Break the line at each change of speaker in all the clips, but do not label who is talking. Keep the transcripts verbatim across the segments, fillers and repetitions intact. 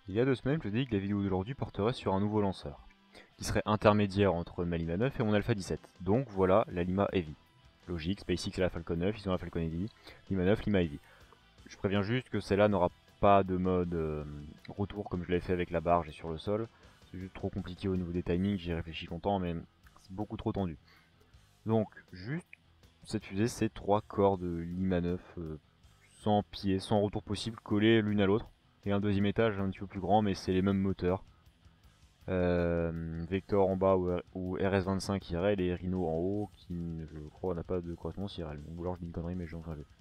Il y a deux semaines, je vous ai dit que la vidéo d'aujourd'hui porterait sur un nouveau lanceur, qui serait intermédiaire entre ma Lima neuf et mon Alpha dix-sept. Donc voilà la Lima Heavy. Logique, SpaceX a la Falcon neuf, ils ont la Falcon Heavy, Lima neuf, Lima Heavy. Je préviens juste que celle-là n'aura pas de mode euh, retour comme je l'avais fait avec la barge et sur le sol. C'est juste trop compliqué au niveau des timings, j'y ai réfléchi longtemps, mais c'est beaucoup trop tendu. Donc, juste, cette fusée, c'est trois corps de Lima neuf, euh, sans pied, sans retour possible, collés l'une à l'autre. Et un deuxième étage un petit peu plus grand, mais c'est les mêmes moteurs. Euh, Vector en bas ou, ou R S vingt-cinq I R L et Rhino en haut, qui je crois n'a pas de correspondance I R L. Ou alors je dis une connerie, mais j'ai enfin vu.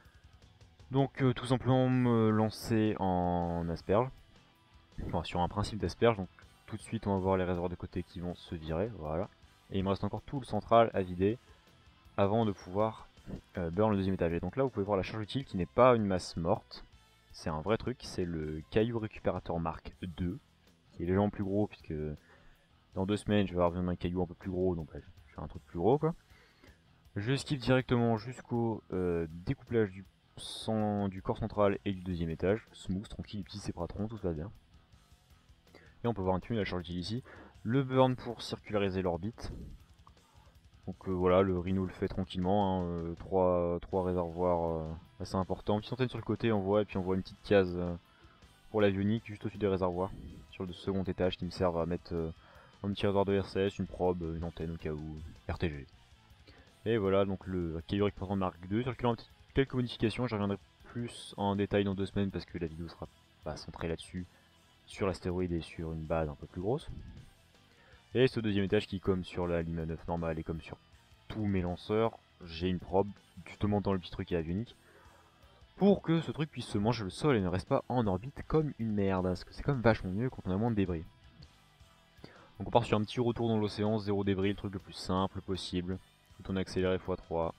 Donc euh, tout simplement me lancer en asperge, enfin sur un principe d'asperge, donc tout de suite on va voir les réservoirs de côté qui vont se virer, voilà. Et il me reste encore tout le central à vider avant de pouvoir euh, burn le deuxième étage. Et donc là vous pouvez voir la charge utile qui n'est pas une masse morte, c'est un vrai truc, c'est le caillou récupérateur Mark deux, qui est légèrement plus gros puisque dans deux semaines je vais avoir besoin d'un caillou un peu plus gros, donc bah, je fais un truc plus gros quoi. Je skip directement jusqu'au euh, découplage du, sang, du corps central et du deuxième étage, smooth, tranquille, petit séparatron, tout va bien. Et on peut voir un tunnel à charge utile ici, le burn pour circulariser l'orbite. Donc euh, voilà, le Rhino le fait tranquillement, hein, euh, trois, trois réservoirs euh, assez importants, une petite centaine sur le côté on voit, et puis on voit une petite case euh, pour l'avionique juste au-dessus des réservoirs, sur le second étage qui me servent à mettre euh, un petit réservoir de R C S, une probe, une antenne au cas où, R T G. Et voilà donc le caillou récupérateur Mark deux sur lequel on a quelques modifications, je reviendrai plus en détail dans deux semaines parce que la vidéo sera pas centrée là-dessus, sur l'astéroïde et sur une base un peu plus grosse. Et ce deuxième étage qui, comme sur la Lima neuf normale et comme sur tous mes lanceurs, j'ai une probe justement dans le petit truc avionique pour que ce truc puisse se manger le sol et ne reste pas en orbite comme une merde, parce que c'est quand même vachement mieux quand on a moins de débris. Donc on part sur un petit retour dans l'océan, zéro débris, le truc le plus simple possible, tout en accéléré fois trois.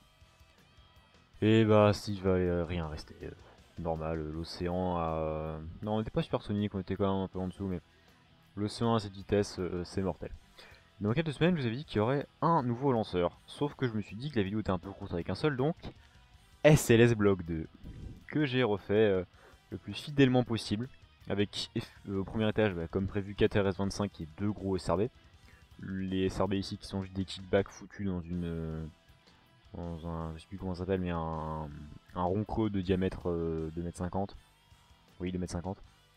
Et bah s'il va rien rester, euh, normal, l'océan a... Euh... Non on était pas supersonique, on était quand même un peu en dessous, mais l'océan à cette vitesse euh, c'est mortel. Dans quelques semaines je vous avais dit qu'il y aurait un nouveau lanceur, sauf que je me suis dit que la vidéo était un peu courte avec un seul, donc S L S Block deux, que j'ai refait euh, le plus fidèlement possible, avec euh, au premier étage bah, comme prévu quatre R S vingt-cinq et deux gros S R B. Les S R B ici qui sont juste des kickbacks foutus dans une... Euh, dans un, je sais plus comment ça s'appelle, mais un, un rond creux de diamètre euh, deux mètres cinquante. Oui, deux mètres cinquante.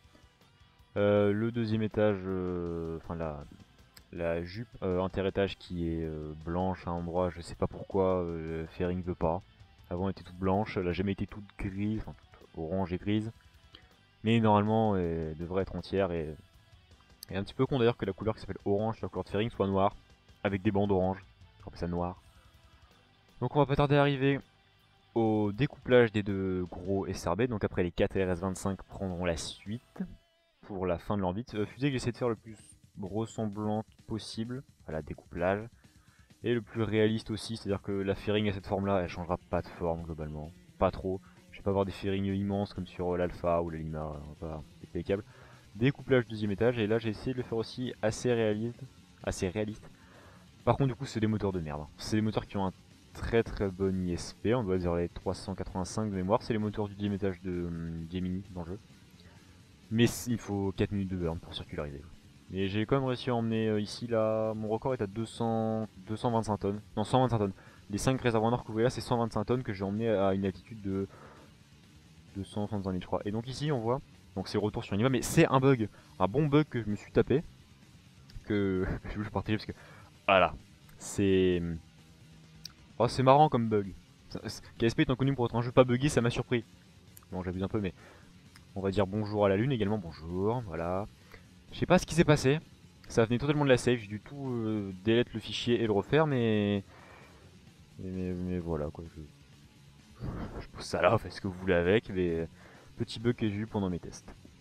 Euh, le deuxième étage, euh, enfin la, la jupe euh, interétage qui est euh, blanche à un endroit, je sais pas pourquoi, euh, Fairing veut pas. Avant elle était toute blanche, elle a jamais été toute grise, enfin toute orange et grise. Mais normalement elle devrait être entière et, et un petit peu con d'ailleurs que la couleur qui s'appelle orange, la couleur de Fairing, soit noire, avec des bandes orange. Je rappelle ça noir. Donc on va pas tarder à arriver au découplage des deux gros S R B, donc après les quatre R S vingt-cinq prendront la suite pour la fin de l'orbite. Euh, fusée que j'essaie de faire le plus ressemblante possible à la découplage, et le plus réaliste aussi, c'est-à-dire que la fairing à cette forme là, elle changera pas de forme globalement, pas trop. Je vais pas avoir des fairings immenses comme sur l'Alpha ou la Lima, on va pas péter les câbles. Découplage deuxième étage, et là j'ai essayé de le faire aussi assez réaliste, assez réaliste. Par contre du coup c'est des moteurs de merde, c'est des moteurs qui ont un très très bon I S P, on doit dire les trois cent quatre-vingt-cinq de mémoire, c'est les moteurs du deuxième étage de um, Gemini dans le jeu. Mais il faut quatre minutes de burn pour circulariser. Et j'ai quand même réussi à emmener euh, ici là, mon record est à deux cents, deux cent vingt-cinq tonnes, non cent vingt-cinq tonnes. Les cinq réservoirs noirs que vous voyez là c'est cent vingt-cinq tonnes que j'ai emmené à une altitude de deux cent soixante-cinq mille je crois. Et donc ici on voit, donc c'est retour sur une I V A, mais c'est un bug, un bon bug que je me suis tapé, que je vais vous partager parce que voilà, c'est... Oh, c'est marrant comme bug. K S P étant connu pour être un jeu pas buggé, ça m'a surpris. Bon, j'abuse un peu, mais on va dire bonjour à la lune également. Bonjour, voilà. Je sais pas ce qui s'est passé. Ça venait totalement de la save. J'ai du tout euh, delete le fichier et le refaire, mais... Mais, mais, mais voilà quoi. Je... je pose ça là, faites ce que vous voulez avec. Mais petit bug que j'ai eu pendant mes tests.